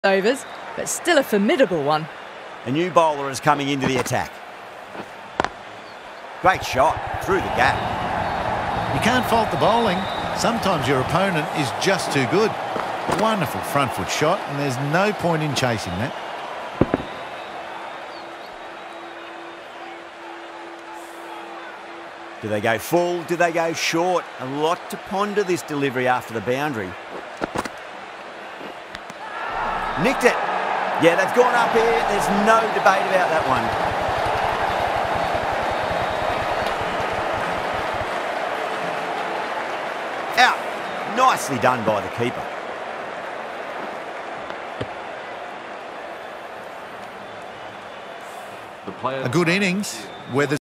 overs, but still a formidable one. A new bowler is coming into the attack. Great shot through the gap. You can't fault the bowling. Sometimes your opponent is just too good. Wonderful front foot shot, and there's no point in chasing that. Do they go full? Do they go short? A lot to ponder this delivery after the boundary. Nicked it. Yeah, they've gone up here. There's no debate about that one. Out. Nicely done by the keeper. A good innings, whether